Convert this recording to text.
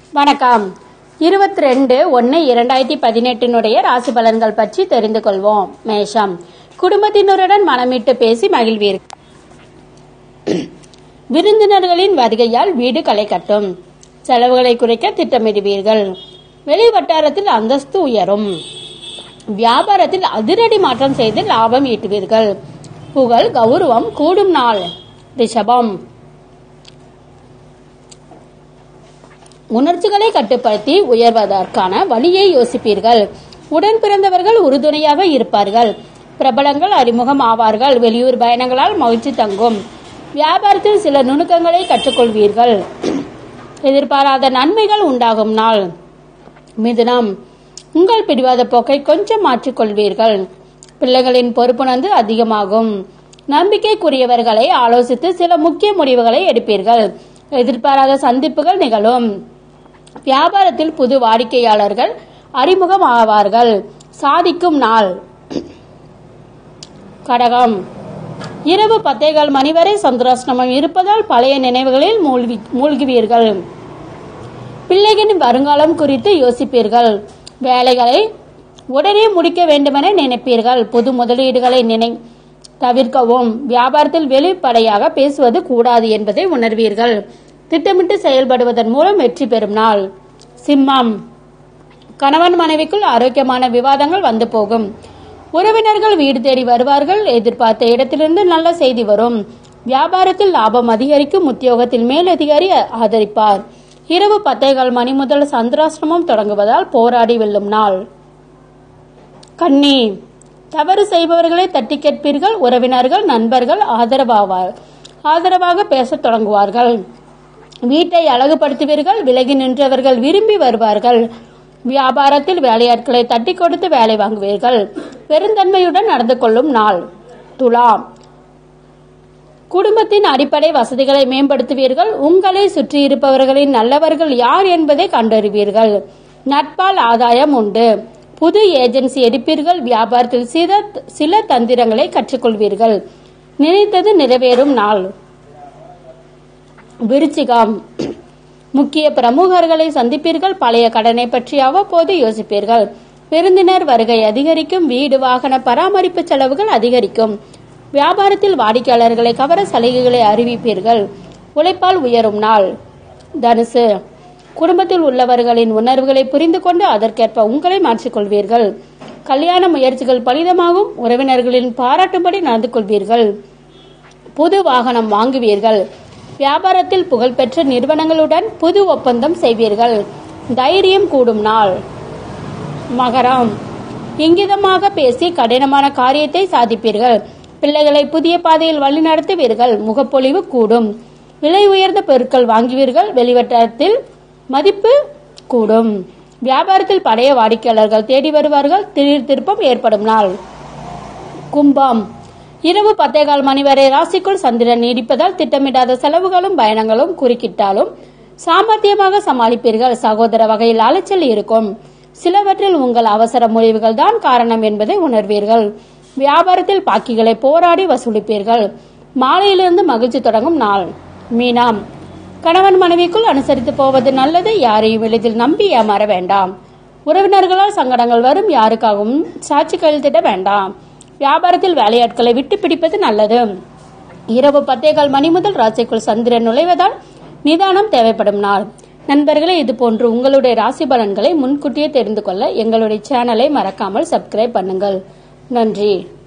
வணக்கம். 22/1/2018 ராசி பலன்கள் பற்றி தெரிந்து கொள்வோம். மேஷம். குடும்பத்தினருடன் மனமிட்டு பேசி மகிழ்வீர்கள். விருந்தினர்களின் வருகையால் வீடு களை கட்டும். செலவுகளை குறைக்க திட்டமிடுவீர்கள். வெளி வட்டாரத்தில் அந்தஸ்து உயரும். வியாபாரத்தில் அதிரடி மாற்றம் செய்து லாபம் ஈட்டுவீர்கள். புகழ் கௌரவம் கூடும் நாள். ரிஷபம். உணர்ச்சிகளை கட்டுப்படுத்தி உயர்வதற்கான வழியை யோசிப்பீர்கள். உடன் பிறந்தவர்கள் உறுதுணையாக இருப்பார்கள். பிரபலங்கள் அறிமுகம் ஆவார்கள். வெளியூர் பயணங்களால் மகிழ்ச்சி தங்கும். வியாபாரத்தில் சில நுணுக்கங்களை கற்றுக்கொள்வீர்கள். எதிர்பாராத நன்மைகள் உண்டாகும் நாள். மிதுனம். உங்கள் பிடிவாத போக்கை கொஞ்சம் மாற்றிக்கொள்வீர்கள். பிள்ளைகளின் பொறுப்புணர்ந்து அதிகமாகும். நம்பிக்கைக்குரியவர்களை ஆலோசித்து சில முக்கிய முடிவுகளை எடுப்பீர்கள். எதிர்பாராத சந்திப்புகள் நிகழும். வியாபாரத்தில் புது வாடிக்கையாளர்கள் அறிமுகம் ஆவார்கள். சாதிக்கும் நாள். கடகம். இரவு 10:15 மணி வரை சந்திராஷ்டமம் இருப்பதால் பழைய நினைவுகளில் மூழ்குவீர்கள். பிள்ளைகளின் வருங்காலம் குறித்து யோசிப்பீர்கள். வேலைகளை உடனே முடிக்க வேண்டுமென நினைப்பீர்கள். புது முதலீடுகளை தவிர்க்கவும். வியாபாரத்தில் வெளிப்படையாக பேசுவது கூடாது என்பதை உணர்வீர்கள். திட்டமிட்டு செயல்படுவதன் மூலம் வெற்றி பெறும் நாள். சிம்மம். கணவன் மனைவிக்குள் ஆரோக்கியமான விவாதங்கள் வந்து போகும். உறவினர்கள் வீடு தேடி வருவார்கள். எதிர்பார்த்த இடத்திலிருந்து நல்ல செய்தி வரும். வியாபாரத்தில் லாபம் அதிகரிக்கும். உத்தியோகத்தில் மேலதிகாரி ஆதரிப்பார். இரவு 10:15 மணி முதல் சந்திராஷ்டமம் தொடங்குவதால் போராடி வெல்லும் நாள். கன்னி. தவறு செய்பவர்களை தட்டி கேட்பீர்கள். உறவினர்கள் நண்பர்கள் ஆதரவாக பேசத் தொடங்குவார்கள். வீட்டை அழகுபடுத்துவீர்கள். விலகி நின்றவர்கள் விரும்பி வருவார்கள். வியாபாரத்தில் வேலையாட்களை தட்டி கொடுத்து வேலை வாங்குவீர்கள். பெருந்தன்மையுடன் நடந்து கொள்ளும் நாள். துலாம். குடும்பத்தின் அடிப்படை வசதிகளை மேம்படுத்துவீர்கள். உங்களை சுற்றி இருப்பவர்களின் நல்லவர்கள் யார் என்பதை கண்டறிவீர்கள். நட்பால் ஆதாயம் உண்டு. புது ஏஜென்சி எடுப்பீர்கள். வியாபாரத்தில் சில தந்திரங்களை கற்றுக்கொள்வீர்கள். நினைத்தது நிறைவேறும் நாள். விருச்சிகம். முக்கிய பிரமுகர்களை சந்திப்பீர்கள். பழைய கடனை பற்றி அவ்வப்போது யோசிப்பீர்கள். விருந்தினர் வருகை அதிகரிக்கும். வீடு வாகன பராமரிப்பு செலவுகள் அதிகரிக்கும். வியாபாரத்தில் வாடிக்கையாளர்களை கவர சலுகைகளை அறிவிப்பீர்கள். உழைப்பால் உயரும் நாள். தனுசு. குடும்பத்தில் உள்ளவர்களின் உணர்வுகளை புரிந்து கொண்டு அதற்கேற்ப உங்களை மாற்றிக்கொள்வீர்கள். கல்யாண முயற்சிகள் பலிதமாகும். உறவினர்களின் பாராட்டும்படி நடந்து கொள்வீர்கள். புது வாகனம் வாங்குவீர்கள். வியாபாரத்தில் புகழ்பெற்ற நிறுவனங்களுடன் புது ஒப்பந்தம் செய்வீர்கள். தைரியம் கூடும் நாள். மகரம். இங்கிதமாக பேசி கடினமான காரியத்தை சாதிப்பீர்கள். பிள்ளைகளை புதிய பாதையில் வழிநடத்துவீர்கள். முகப்பொலிவு கூடும். விலை உயர்ந்த பொருட்கள் வாங்குவீர்கள். வெளிவட்டாரத்தில் மதிப்பு கூடும். வியாபாரத்தில் பழைய வாடிக்கையாளர்கள் தேடி வருவார்கள். திடீர் திருப்பம் ஏற்படும் நாள். கும்பம். இரவு 10:15 மணி வரை ராசிக்குள் சந்திரன் நீடிப்பதால் திட்டமிடாத செலவுகளும் பயணங்களும் குறுக்கிட்டாலும் சாமர்த்தியமாக சமாளிப்பீர்கள். சகோதர வகையில் அலைச்சல் இருக்கும். சிலவற்றில் உங்கள் அவசர முடிவுகள் தான் காரணம் என்பதை உணர்வீர்கள். வியாபாரத்தில் பாக்கிகளை போராடி வசூலிப்பீர்கள். மாலையிலிருந்து மகிழ்ச்சி தொடங்கும் நாள். மீனம். கணவன் மனைவிக்குள் அனுசரித்து போவது நல்லது. யாரையும் எளிதில் நம்பி ஏமாற வேண்டாம். உறவினர்களால் சங்கடங்கள் வரும். யாருக்காகவும் சாட்சி கையெழுத்திட வேண்டாம். வியாபாரத்தில் வேலையாட்களை விட்டு பிடிப்பது நல்லது. இரவு 10:15 மணி முதல் ராசிக்குள் சந்திரன் நுழைவதால் நிதானம் தேவைப்படும் நாள். நண்பர்களே, இது போன்று உங்களுடைய ராசி பலன்களை முன்கூட்டியே தெரிந்து கொள்ள எங்களுடைய சேனலை மறக்காமல் சப்ஸ்கிரைப் பண்ணுங்கள். நன்றி.